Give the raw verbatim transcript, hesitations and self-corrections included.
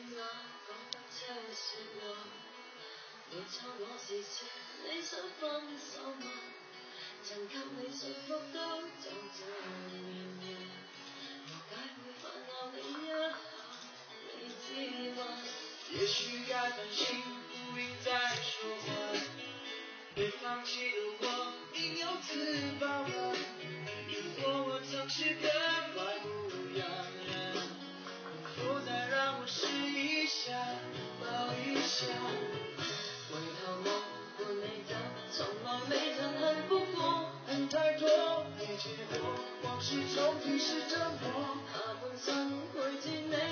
我講得這說話，你錯我時說你想分手嗎？曾給你說服都就這樣樣，何解會煩惱你一下？你知嗎？也許該反省，不應再說話。被放棄的我，應有自保吧。如果我曾是個怪物樣，不再讓我試一下，抱一下。回頭望過你的，從來沒曾恨不過，恨太多沒結果，往事重提是折磨。下半生會見你。